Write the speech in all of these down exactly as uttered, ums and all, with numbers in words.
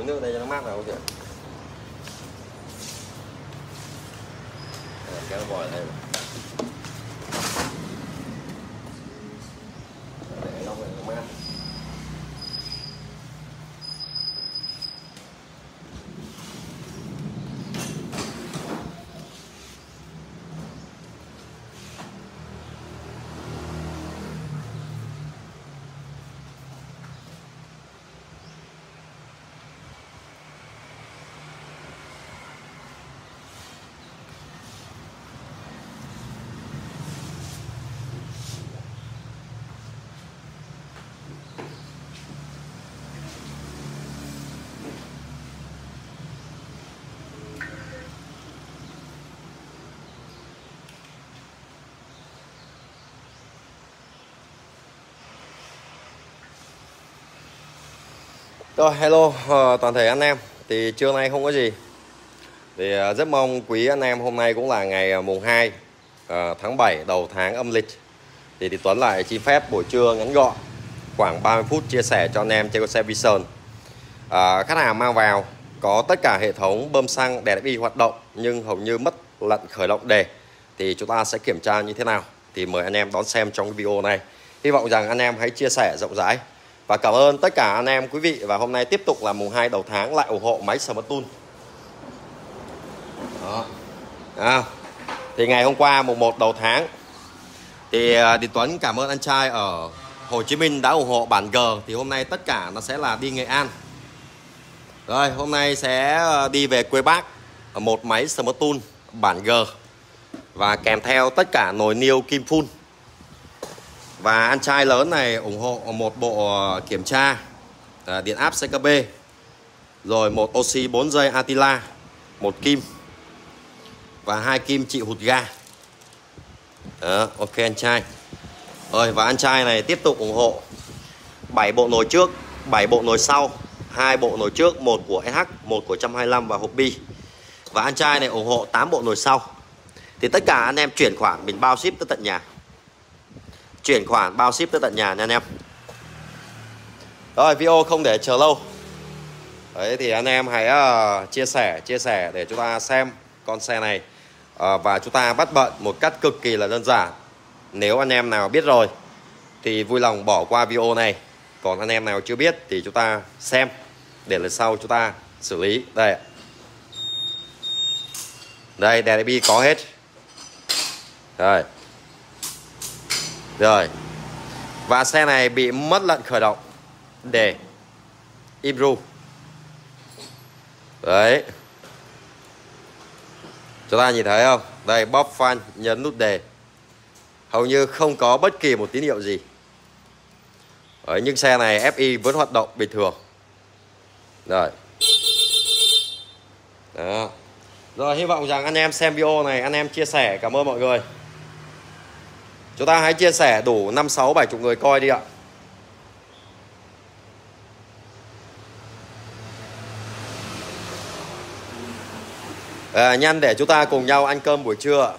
nước đây cho nó mát nào kìa. Kéo vòi đây. Để nó mát. Rồi, hello uh, toàn thể anh em. Thì trưa nay không có gì. Thì uh, rất mong quý anh em, hôm nay cũng là ngày uh, mùng hai uh, tháng bảy đầu tháng âm lịch. Thì, thì Tuấn lại xin phép buổi trưa ngắn gọn khoảng ba mươi phút chia sẻ cho anh em trên con xe Vision. uh, Khách hàng mang vào có tất cả hệ thống bơm xăng đèn ép i hoạt động nhưng hầu như mất lệnh khởi động đề. Thì chúng ta sẽ kiểm tra như thế nào thì mời anh em đón xem trong cái video này. Hy vọng rằng anh em hãy chia sẻ rộng rãi. Và cảm ơn tất cả anh em quý vị. Và hôm nay tiếp tục là mùng hai đầu tháng lại ủng hộ máy Smart Tool. Đó. À, thì ngày hôm qua mùng một đầu tháng thì Đi Tuấn cảm ơn anh trai ở Hồ Chí Minh đã ủng hộ bản G. Thì hôm nay tất cả nó sẽ là đi Nghệ An. Rồi hôm nay sẽ đi về quê bác một máy Smart Tool bản G và kèm theo tất cả nồi niêu kim phun. Và anh trai lớn này ủng hộ một bộ kiểm tra à, điện áp xê ca bê, rồi một oxy bốn dây Attila, một kim và hai kim trị hụt ga. Đó, ok anh trai. Rồi và anh trai này tiếp tục ủng hộ bảy bộ nồi trước, bảy bộ nồi sau, hai bộ nồi trước, một của ét hát, một của một trăm hai mươi lăm và hộp bi. Và anh trai này ủng hộ tám bộ nồi sau. Thì tất cả anh em chuyển khoản mình bao ship tới tận nhà. Chuyển khoản bao ship tới tận nhà nha anh em. Rồi video không để chờ lâu. Đấy thì anh em hãy uh, chia sẻ chia sẻ để chúng ta xem con xe này uh, và chúng ta bắt bận một cách cực kỳ là đơn giản. Nếu anh em nào biết rồi thì vui lòng bỏ qua video này. Còn anh em nào chưa biết thì chúng ta xem để lần sau chúng ta xử lý. Đây. Đây đèn ép i có hết. Rồi. Rồi. Và xe này bị mất lệnh khởi động để Imru. Đấy. Chúng ta nhìn thấy không? Đây bóp phanh nhấn nút đề. Hầu như không có bất kỳ một tín hiệu gì. Đấy, nhưng xe này ép i vẫn hoạt động bình thường. Rồi. Đó. Rồi hy vọng rằng anh em xem video này anh em chia sẻ. Cảm ơn mọi người. Chúng ta hãy chia sẻ đủ năm sáu bảy chục người coi đi ạ. À, nhanh để chúng ta cùng nhau ăn cơm buổi trưa.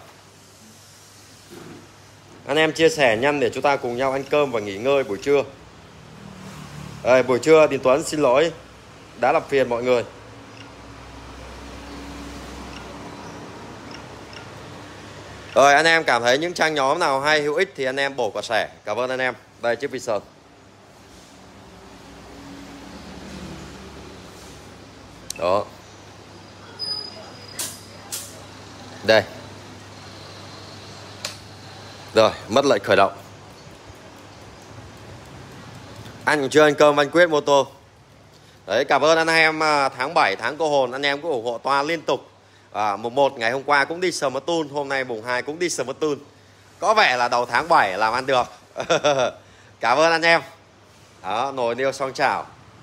Anh em chia sẻ nhanh để chúng ta cùng nhau ăn cơm và nghỉ ngơi buổi trưa. À, buổi trưa Đình Tuấn xin lỗi đã làm phiền mọi người. Rồi anh em cảm thấy những trang nhóm nào hay hữu ích thì anh em bổ quả sẻ. Cảm ơn anh em. Đây chiếc Vision. Đó. Đây. Rồi mất lệnh khởi động. Anh cũng chưa ăn cơm anh Quyết mô tô. Đấy cảm ơn anh em tháng bảy tháng cô hồn. Anh em cũng ủng hộ toa liên tục. À, mùng một ngày hôm qua cũng đi Smart Tool, hôm nay mùng hai cũng đi Smart Tool. Có vẻ là đầu tháng bảy làm ăn được. Cảm ơn anh em. Đó, nồi niêu song chảo.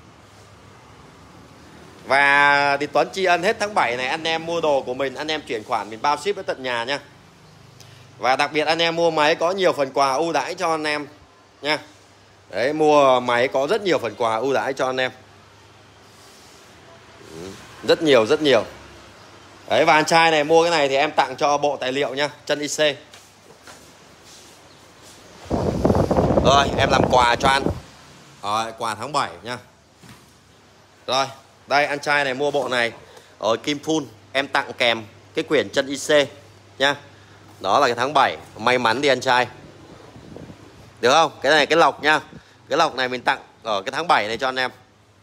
Và Đi Tuấn tri ân hết tháng bảy này anh em mua đồ của mình, anh em chuyển khoản mình bao ship đến tận nhà nha. Và đặc biệt anh em mua máy có nhiều phần quà ưu đãi cho anh em nha. Đấy, mua máy có rất nhiều phần quà ưu đãi cho anh em. Rất nhiều rất nhiều. Đấy và anh trai này mua cái này thì em tặng cho bộ tài liệu nha, chân i xê. Rồi em làm quà cho anh. Rồi quà tháng bảy nha. Rồi Đây anh trai này mua bộ này ở Kim Phun, em tặng kèm cái quyển chân i xê nhá. Đó là cái tháng bảy, may mắn đi anh trai. Được không? Cái này cái lọc nhá. Cái lọc này mình tặng ở cái tháng bảy này cho anh em.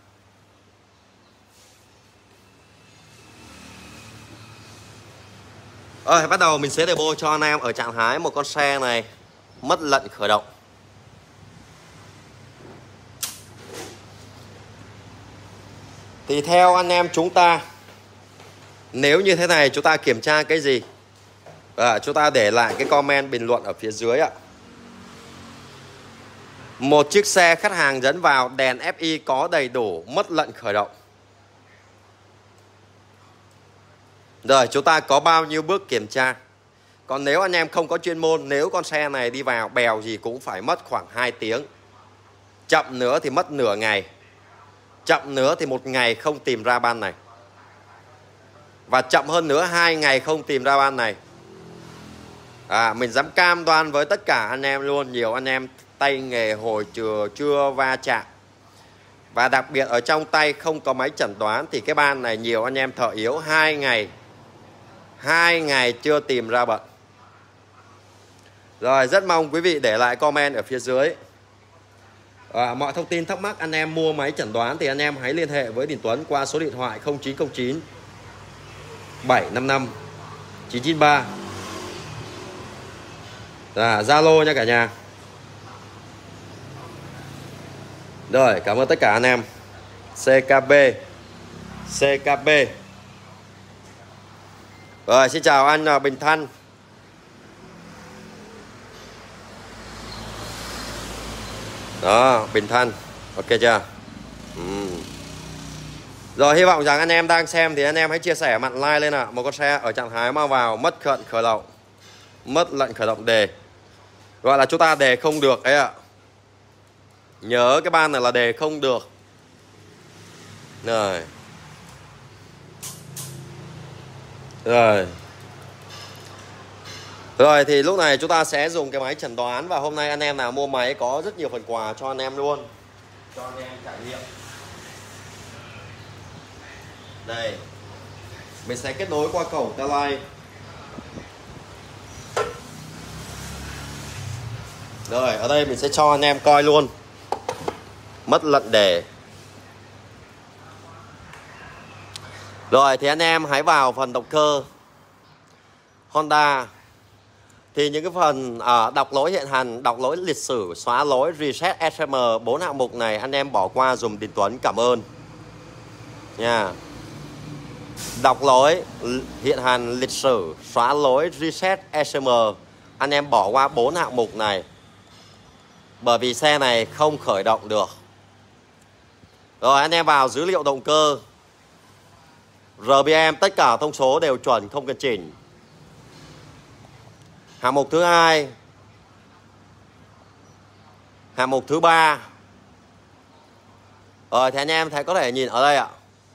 Rồi bắt đầu mình sẽ demo cho anh em ở trạng thái một con xe này mất lệnh khởi động. Thì theo anh em chúng ta, nếu như thế này chúng ta kiểm tra cái gì? À, chúng ta để lại cái comment bình luận ở phía dưới ạ. Một chiếc xe khách hàng dẫn vào đèn ép i có đầy đủ, mất lệnh khởi động. Rồi chúng ta có bao nhiêu bước kiểm tra? Còn nếu anh em không có chuyên môn, nếu con xe này đi vào bèo gì cũng phải mất khoảng hai tiếng. Chậm nữa thì mất nửa ngày. Chậm nữa thì một ngày không tìm ra ban này. Và chậm hơn nữa hai ngày không tìm ra ban này. À, mình dám cam đoan với tất cả anh em luôn. Nhiều anh em tay nghề hồi chưa, chưa va chạm. Và đặc biệt ở trong tay không có máy chẩn đoán thì cái ban này nhiều anh em thợ yếu hai ngày hai ngày chưa tìm ra bận. Rồi rất mong quý vị để lại comment ở phía dưới. À, mọi thông tin thắc mắc anh em mua máy chẩn đoán thì anh em hãy liên hệ với Đình Tuấn qua số điện thoại không chín không chín bảy năm năm chín chín ba. À, Zalo nha cả nhà. Rồi cảm ơn tất cả anh em. xê ca bê xê ca bê. Rồi xin chào anh Bình Thanh. Đó, Bình Thanh. Ok chưa? Ừ. Rồi hy vọng rằng anh em đang xem thì anh em hãy chia sẻ mặn like lên ạ. Một con xe ở trạng thái mau vào mất lệnh khởi động. Mất lệnh khởi động đề. Gọi là chúng ta đề không được ấy ạ. Nhớ cái ban này là đề không được. Rồi. Rồi. Rồi thì lúc này chúng ta sẽ dùng cái máy chẩn đoán. Và hôm nay anh em nào mua máy có rất nhiều phần quà cho anh em luôn. Cho anh em trải nghiệm. Đây. Mình sẽ kết nối qua cổng Tele. Rồi ở đây mình sẽ cho anh em coi luôn. Mất lệnh đề. Rồi thì anh em hãy vào phần động cơ Honda. Thì những cái phần à, đọc lỗi hiện hành, đọc lỗi lịch sử, xóa lỗi, reset ét em bốn hạng mục này anh em bỏ qua dùm Đình Tuấn, cảm ơn nha. Đọc lỗi hiện hành, lịch sử, xóa lỗi, reset ét em anh em bỏ qua bốn hạng mục này. Bởi vì xe này không khởi động được. Rồi anh em vào dữ liệu động cơ, rờ pê em tất cả thông số đều chuẩn, không cần chỉnh. Hạng mục thứ hai, hạng mục thứ ba. Rồi thì anh em thấy có thể nhìn ở đây ạ.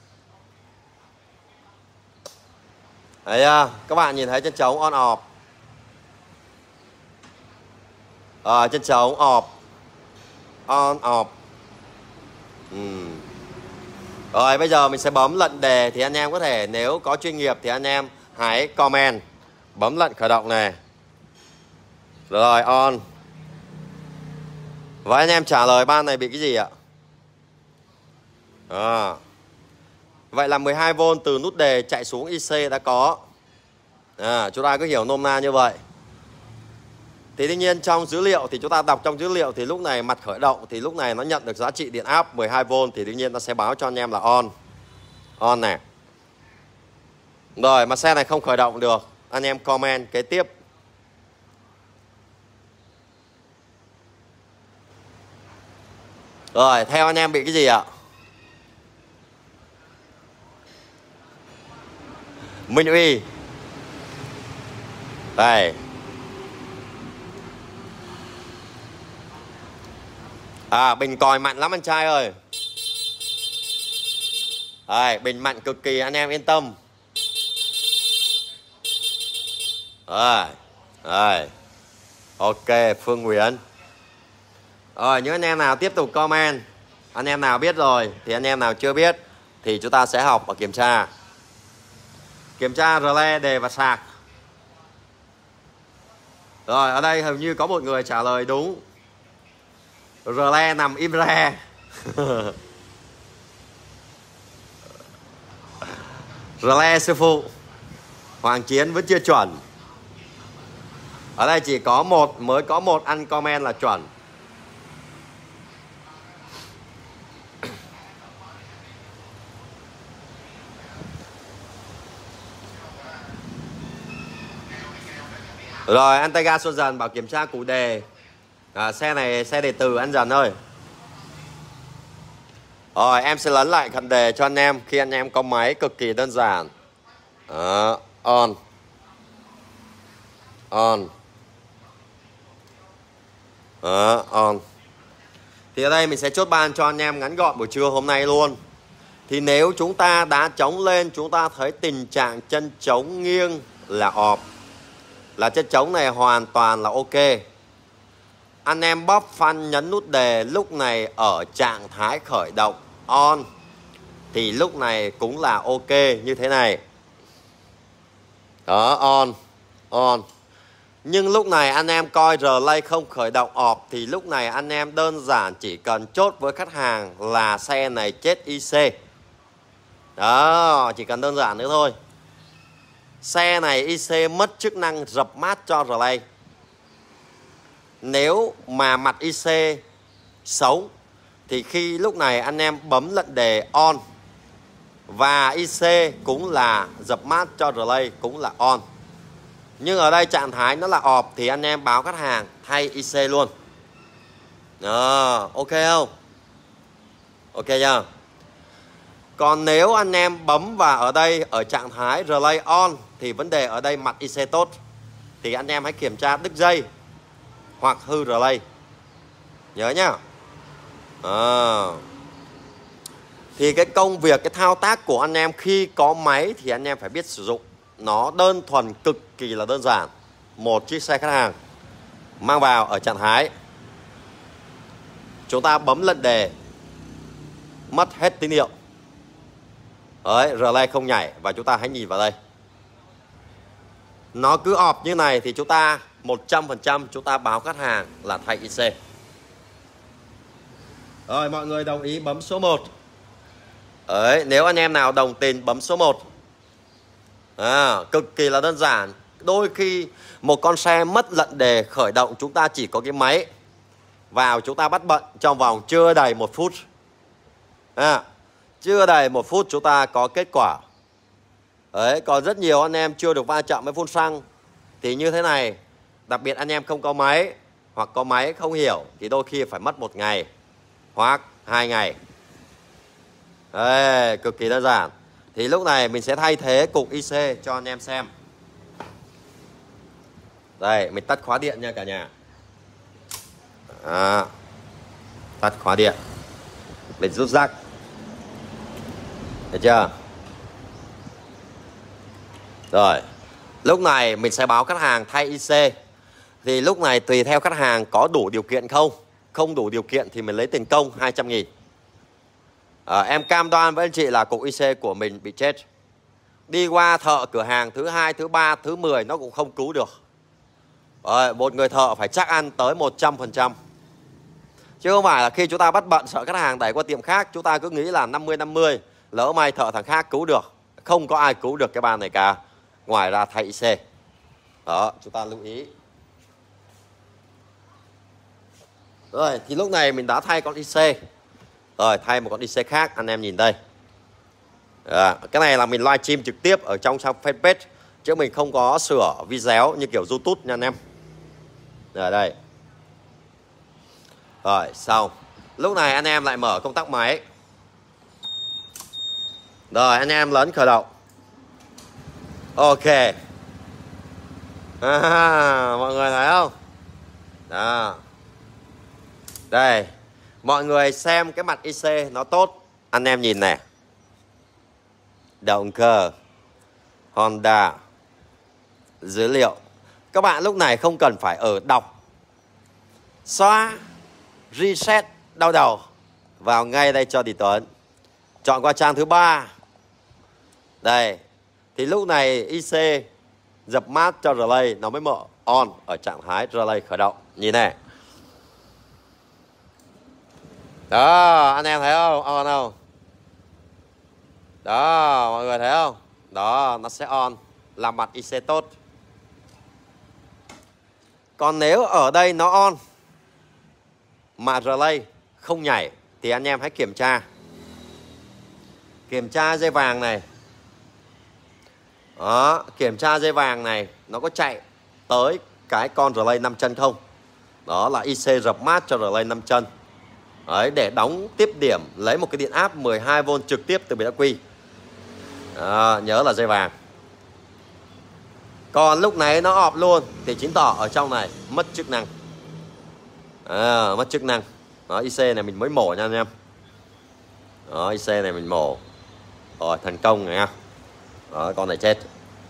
Đấy, các bạn nhìn thấy chân trống on off. À, chân trống off, on off. Ừ. Rồi bây giờ mình sẽ bấm lệnh đề. Thì anh em có thể nếu có chuyên nghiệp thì anh em hãy comment. Bấm lệnh khởi động này. Rồi on. Và anh em trả lời ban này bị cái gì ạ? À. Vậy là mười hai vôn từ nút đề chạy xuống i xê đã có. À, chúng ta cứ hiểu nôm na như vậy. Thì tuy nhiên trong dữ liệu thì chúng ta đọc trong dữ liệu thì lúc này mặt khởi động thì lúc này nó nhận được giá trị điện áp mười hai vôn thì tuy nhiên nó sẽ báo cho anh em là on. On này. Rồi mà xe này không khởi động được, anh em comment kế tiếp. Rồi theo anh em bị cái gì ạ? Minh Uy. Đây. À, bình còi mạnh lắm anh trai ơi. Đây, bình mạnh cực kỳ, anh em yên tâm. Rồi. Rồi. Ok, Phương Nguyễn. Rồi, những anh em nào tiếp tục comment. Anh em nào biết rồi thì anh em nào chưa biết thì chúng ta sẽ học và kiểm tra. Kiểm tra relay, đề và sạc. Rồi, ở đây hình như có một người trả lời đúng. Relay nằm im re. Relay sư phụ. Hoàng Chiến vẫn chưa chuẩn. Ở đây chỉ có một, mới có một ăn comment là chuẩn. Rồi, Antega Xuân Dần bảo kiểm tra cụ đề. À, xe này xe đề từ anh Dần ơi. Rồi, em sẽ lấn lại phần đề cho anh em. Khi anh em có máy cực kỳ đơn giản. Đó, on. On. Đó, on. Thì ở đây mình sẽ chốt ban cho anh em ngắn gọn buổi trưa hôm nay luôn. Thì nếu chúng ta đá trống lên, chúng ta thấy tình trạng chân trống nghiêng là off. Là chân trống này hoàn toàn là ok. Anh em bóp phanh nhấn nút đề lúc này ở trạng thái khởi động on. Thì lúc này cũng là ok như thế này. Đó, on. On. Nhưng lúc này anh em coi relay không khởi động off thì lúc này anh em đơn giản chỉ cần chốt với khách hàng là xe này chết i xê. Đó, chỉ cần đơn giản nữa thôi. Xe này i xê mất chức năng dập mát cho relay. Nếu mà mặt i xê xấu thì khi lúc này anh em bấm lệnh đề on. Và i xê cũng là dập mát cho relay cũng là on. Nhưng ở đây trạng thái nó là off thì anh em báo khách hàng thay i xê luôn. Đó, ok không? Ok chưa? Còn nếu anh em bấm vào ở đây ở trạng thái relay on thì vấn đề ở đây mặt i xê tốt. Thì anh em hãy kiểm tra đứt dây hoặc hư relay. Nhớ nhá. À. Thì cái công việc, cái thao tác của anh em khi có máy thì anh em phải biết sử dụng. Nó đơn thuần cực kỳ là đơn giản. Một chiếc xe khách hàng mang vào ở trạng thái, chúng ta bấm lệnh đề, mất hết tín hiệu. Đấy, relay không nhảy và chúng ta hãy nhìn vào đây. Nó cứ off như này thì chúng ta một trăm phần trăm chúng ta báo khách hàng là thay i xê. Rồi, mọi người đồng ý bấm số một. Đấy, nếu anh em nào đồng tình bấm số một. À, cực kỳ là đơn giản. Đôi khi một con xe mất lệnh đề khởi động, chúng ta chỉ có cái máy vào, chúng ta bắt bận trong vòng chưa đầy một phút. À, chưa đầy một phút chúng ta có kết quả. Đấy, còn rất nhiều anh em chưa được va chạm với phun xăng thì như thế này. Đặc biệt anh em không có máy hoặc có máy không hiểu thì đôi khi phải mất một ngày hoặc hai ngày. Đấy, cực kỳ đơn giản. Thì lúc này mình sẽ thay thế cục i xê cho anh em xem. Đây, mình tắt khóa điện nha cả nhà. À, tắt khóa điện. Mình rút rắc. Được chưa? Rồi, lúc này mình sẽ báo khách hàng thay i xê. Thì lúc này tùy theo khách hàng có đủ điều kiện không. Không đủ điều kiện thì mình lấy tiền công hai trăm nghìn. À, em cam đoan với anh chị là cục i xê của mình bị chết. Đi qua thợ cửa hàng thứ hai, thứ ba, thứ mười nó cũng không cứu được. Rồi, một người thợ phải chắc ăn tới một trăm phần trăm. Chứ không phải là khi chúng ta bắt bận sợ khách hàng đẩy qua tiệm khác, chúng ta cứ nghĩ là năm mươi năm mươi. Lỡ may thợ thằng khác cứu được. Không có ai cứu được cái bàn này cả. Ngoài ra thay i xê. Đó, chúng ta lưu ý. Rồi, thì lúc này mình đã thay con i xê. Rồi, thay một con i xê khác, anh em nhìn đây. À, cái này là mình live stream trực tiếp ở trong trang fanpage, chứ mình không có sửa video như kiểu YouTube nha anh em. Rồi đây. Rồi, xong. Lúc này anh em lại mở công tắc máy. Rồi, anh em lấn khởi động. Ok. À, mọi người thấy không? Đó. Đây. Mọi người xem cái mặt i xê nó tốt. Anh em nhìn này. Động cơ Honda. Dữ liệu. Các bạn lúc này không cần phải ở đọc, xóa, reset đau đầu. Vào ngay đây cho Đi Tuấn. Chọn qua trang thứ ba. Đây. Thì lúc này i xê dập mát cho relay nó mới mở on ở trạng thái relay khởi động. Nhìn này. Đó, anh em thấy không? On không? Đó, mọi người thấy không? Đó, nó sẽ on, làm mặt i xê tốt. Còn nếu ở đây nó on mà relay không nhảy thì anh em hãy kiểm tra. Kiểm tra dây vàng này. Đó, kiểm tra dây vàng này nó có chạy tới cái con relay năm chân không. Đó là i xê dập mát cho relay năm chân. Đấy, để đóng tiếp điểm, lấy một cái điện áp mười hai vôn trực tiếp từ bê vê quy. Đó, nhớ là dây vàng. Còn lúc này nó off luôn thì chứng tỏ ở trong này mất chức năng. À, mất chức năng. Đó, i xê này mình mới mổ nha anh em. Đó, i xê này mình mổ. Rồi, thành công này nha. Đó, con này chết.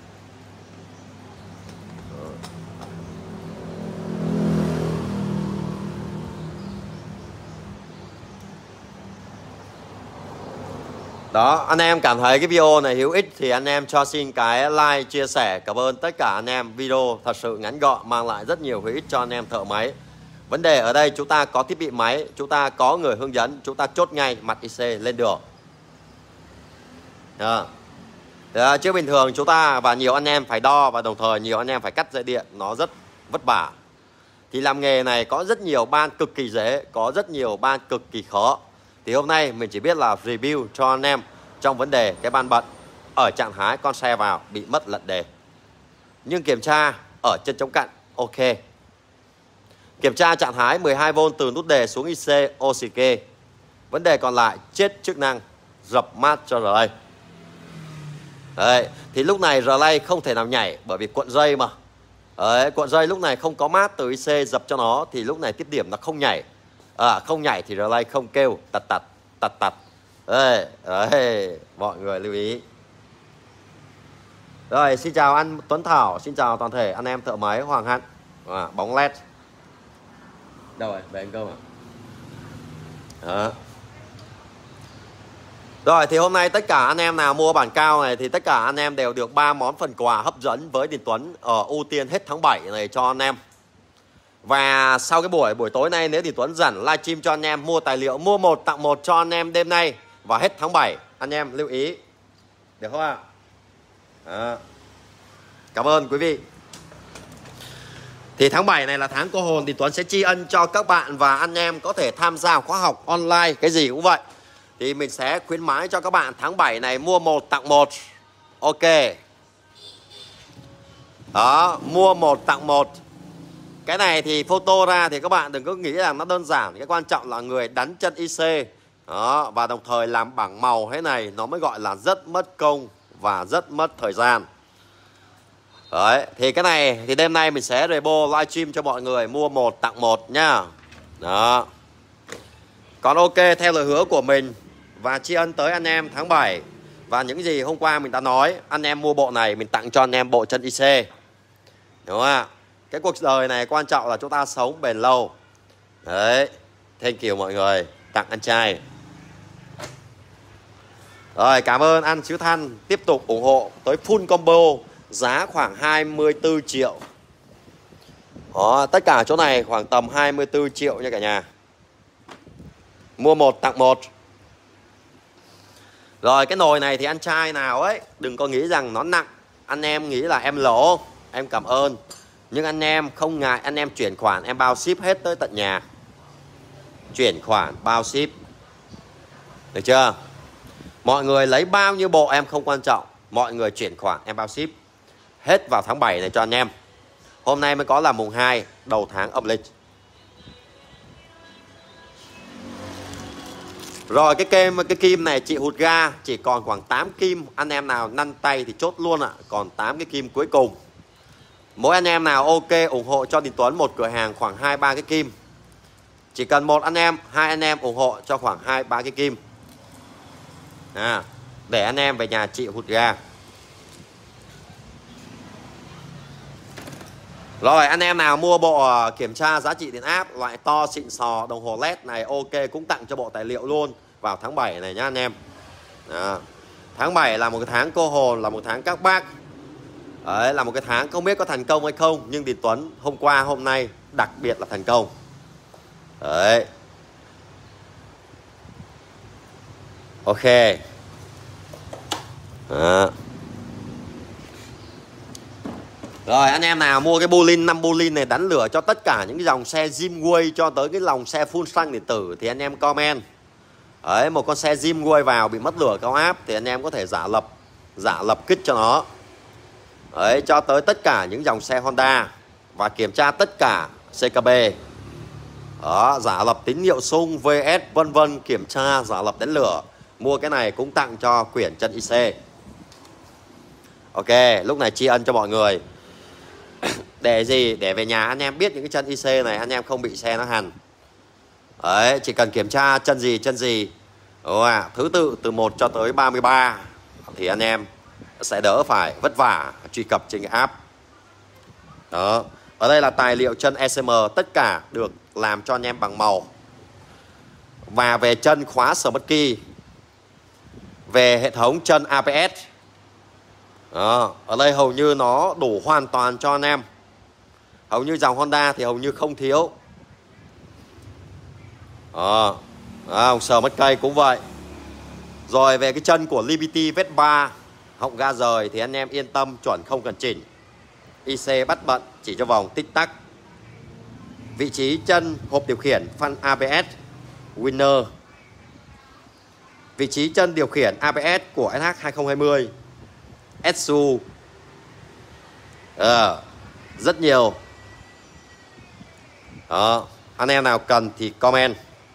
Đó, anh em cảm thấy cái video này hữu ích thì anh em cho xin cái like, chia sẻ. Cảm ơn tất cả anh em. Video thật sự ngắn gọn, mang lại rất nhiều hữu ích cho anh em thợ máy. Vấn đề ở đây chúng ta có thiết bị máy, chúng ta có người hướng dẫn, chúng ta chốt ngay mặt i xê lên đường. Đó. Đó, chứ bình thường chúng ta và nhiều anh em phải đo và đồng thời nhiều anh em phải cắt dây điện, nó rất vất vả. Thì làm nghề này có rất nhiều ban cực kỳ dễ, có rất nhiều ban cực kỳ khó. Thì hôm nay mình chỉ biết là review cho anh em trong vấn đề cái ban bận ở trạng thái con xe vào bị mất lận đề. Nhưng kiểm tra ở chân chống cạnh ok. Kiểm tra trạng thái mười hai vôn từ nút đề xuống i xê ok. Vấn đề còn lại chết chức năng dập mát cho relay. Đấy, thì lúc này relay không thể nào nhảy bởi vì cuộn dây mà. Đấy, cuộn dây lúc này không có mát từ i xê dập cho nó thì lúc này tiếp điểm nó không nhảy. À, không nhảy thì relay không kêu tật tật tật tật. Đấy, đấy, mọi người lưu ý. Rồi, xin chào anh Tuấn Thảo, xin chào toàn thể anh em thợ máy Hoàng Hạnh. À, bóng led. Đâu rồi, về anh Công ạ. Đó. Rồi thì hôm nay tất cả anh em nào mua bản cao này thì tất cả anh em đều được ba món phần quà hấp dẫn với Đình Tuấn ở ưu tiên hết tháng bảy này cho anh em. Và sau cái buổi buổi tối nay nếu Đình Tuấn rảnh livestream cho anh em mua tài liệu mua một tặng một cho anh em đêm nay và hết tháng bảy, anh em lưu ý. Được không ạ? À? Cảm ơn quý vị. Thì tháng bảy này là tháng cô hồn thì Tuấn sẽ tri ân cho các bạn và anh em có thể tham gia khóa học online, cái gì cũng vậy. Thì mình sẽ khuyến mãi cho các bạn tháng bảy này mua một tặng một. Ok. Đó, mua một tặng một. Cái này thì photo ra thì các bạn đừng có nghĩ rằng nó đơn giản. Cái quan trọng là người đánh chân i xê. Đó, và đồng thời làm bảng màu thế này nó mới gọi là rất mất công và rất mất thời gian. Đấy, thì cái này thì đêm nay mình sẽ rebo livestream cho mọi người mua một tặng một nhá. Đó. Còn ok, theo lời hứa của mình và tri ân tới anh em tháng bảy và những gì hôm qua mình đã nói, anh em mua bộ này mình tặng cho anh em bộ chân i xê. Đúng không ạ? Cái cuộc đời này quan trọng là chúng ta sống bền lâu. Đấy, thank you mọi người, tặng anh trai. Rồi, cảm ơn anh Chứ Thanh tiếp tục ủng hộ tới full combo giá khoảng hai mươi tư triệu. Đó, tất cả chỗ này khoảng tầm hai mươi tư triệu nha cả nhà. Mua một tặng một. Rồi cái nồi này thì anh trai nào ấy đừng có nghĩ rằng nó nặng. Anh em nghĩ là em lỗ, em cảm ơn. Nhưng anh em không ngại, anh em chuyển khoản em bao ship hết tới tận nhà. Chuyển khoản bao ship. Được chưa? Mọi người lấy bao nhiêu bộ em không quan trọng. Mọi người chuyển khoản em bao ship. Hết vào tháng bảy này cho anh em. Hôm nay mới có là mùng hai đầu tháng âm lịch. Rồi cái kim, cái kim này chị hụt ga chỉ còn khoảng tám kim. Anh em nào năn tay thì chốt luôn ạ. Còn tám cái kim cuối cùng. Mỗi anh em nào ok ủng hộ cho Đình Tuấn một cửa hàng khoảng hai ba cái kim. Chỉ cần một anh em, hai anh em ủng hộ cho khoảng hai ba cái kim. À, để anh em về nhà chị hụt ga. Rồi anh em nào mua bộ kiểm tra giá trị điện áp loại to xịn sò đồng hồ led này ok cũng tặng cho bộ tài liệu luôn vào tháng bảy này nhá anh em. Đó. Tháng bảy là một cái tháng cô hồn, là một tháng các bác. Đấy, là một cái tháng không biết có thành công hay không, nhưng thì Tuấn hôm qua hôm nay đặc biệt là thành công. Đấy. Ok. Đó. Rồi anh em nào mua cái Bolin năm Bolin này đánh lửa cho tất cả những cái dòng xe Zimway cho tới cái dòng xe full xăng điện tử thì anh em comment. Đấy, một con xe Zimway vào bị mất lửa cao áp thì anh em có thể giả lập giả lập kit cho nó. Đấy, cho tới tất cả những dòng xe Honda và kiểm tra tất cả xê ca bê. Đó, giả lập tín hiệu xung, vê ét vân vân, kiểm tra giả lập đánh lửa. Mua cái này cũng tặng cho quyển chân i xê. Ok, lúc này tri ân cho mọi người. Để gì? Để về nhà anh em biết những cái chân i xê này anh em không bị xe nó hằn. Đấy, chỉ cần kiểm tra chân gì chân gì. Đúng à, thứ tự từ một cho tới ba mươi ba thì anh em sẽ đỡ phải vất vả truy cập trên cái app. Đó. Ở đây là tài liệu chân e xê em, tất cả được làm cho anh em bằng màu. Và về chân khóa Smart Key, về hệ thống chân a bê ét. Đó. Ở đây hầu như nó đủ hoàn toàn cho anh em. Hầu như dòng Honda thì hầu như không thiếu. Đó. Đó, Smart Key cũng vậy. Rồi về cái chân của Liberty Vespa, họng ga rời thì anh em yên tâm, chuẩn không cần chỉnh. i xê bắt bận chỉ cho vòng tích tắc. Vị trí chân hộp điều khiển phanh a bê ét Winner. Vị trí chân điều khiển a bê ét của ét hát hai không hai không ét u. à, Rất nhiều. Đó. Anh em nào cần thì comment.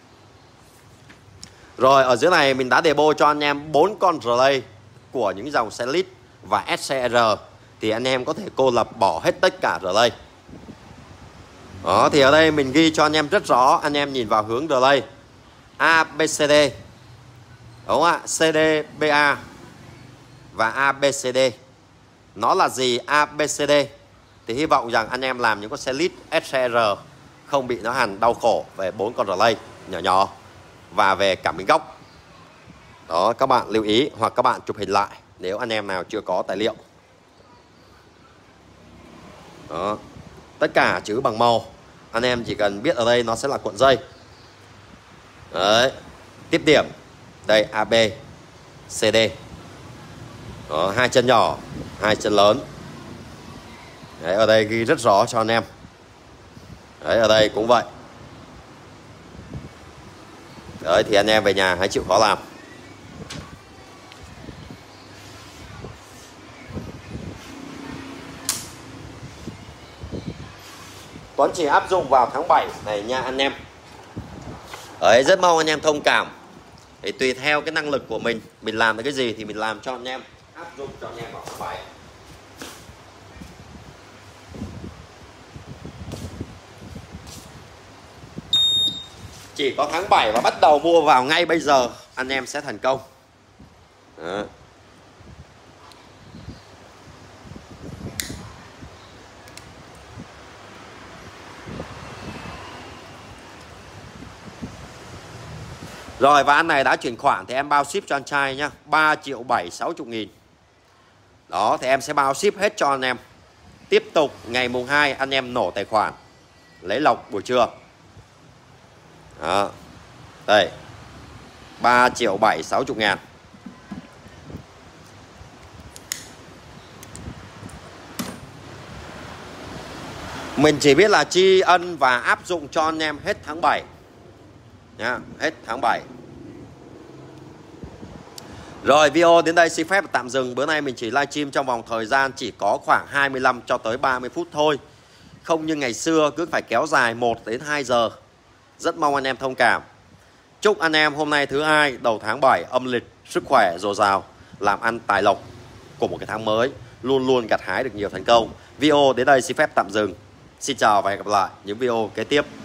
Rồi ở dưới này mình đã demo cho anh em bốn con relay của những dòng xe Lead và ét xê rờ. Thì anh em có thể cô lập bỏ hết tất cả relay. Đó, thì ở đây mình ghi cho anh em rất rõ. Anh em nhìn vào hướng relay A, B, C, D. Đúng không ạ? xê đê, bê a và A, B, C, D. Nó là gì? A, B, C, D. Thì hy vọng rằng anh em làm những con xe Lead, ét xê rờ không bị nó hằn đau khổ về bốn con relay nhỏ nhỏ và về cảm biến góc. Đó, các bạn lưu ý hoặc các bạn chụp hình lại nếu anh em nào chưa có tài liệu. Đó. Tất cả chữ bằng màu. Anh em chỉ cần biết ở đây nó sẽ là cuộn dây. Đấy. Tiếp điểm. Đây a bê, xê đê. Đó, hai chân nhỏ, hai chân lớn. Đấy, ở đây ghi rất rõ cho anh em. Đấy, ở đây cũng vậy. Đấy, thì anh em về nhà hãy chịu khó làm. Tuấn chỉ áp dụng vào tháng bảy này nha anh em. Đấy, rất mong anh em thông cảm. Để tùy theo cái năng lực của mình, mình làm được cái gì thì mình làm cho anh em, áp dụng cho anh em vào tháng bảy. Chỉ có tháng bảy và bắt đầu mua vào ngay bây giờ anh em sẽ thành công. Đó. Rồi và anh này đã chuyển khoản thì em bao ship cho anh trai nhá, ba triệu bảy sáu mươi nghìn. Đó thì em sẽ bao ship hết cho anh em. Tiếp tục ngày mùng hai anh em nổ tài khoản lấy lộc buổi trưa. Đó. Đây. ba triệu bảy sáu mươi ngàn. Mình chỉ biết là tri ân và áp dụng cho anh em hết tháng bảy nhá, hết tháng bảy. Rồi video đến đây xin phép tạm dừng. Bữa nay mình chỉ livestream trong vòng thời gian chỉ có khoảng hai mươi lăm cho tới ba mươi phút thôi. Không như ngày xưa cứ phải kéo dài một đến hai giờ. Rất mong anh em thông cảm. Chúc anh em hôm nay thứ hai đầu tháng bảy âm lịch sức khỏe dồi dào, làm ăn tài lộc của một cái tháng mới, luôn luôn gặt hái được nhiều thành công. Video đến đây xin phép tạm dừng. Xin chào và hẹn gặp lại những video kế tiếp.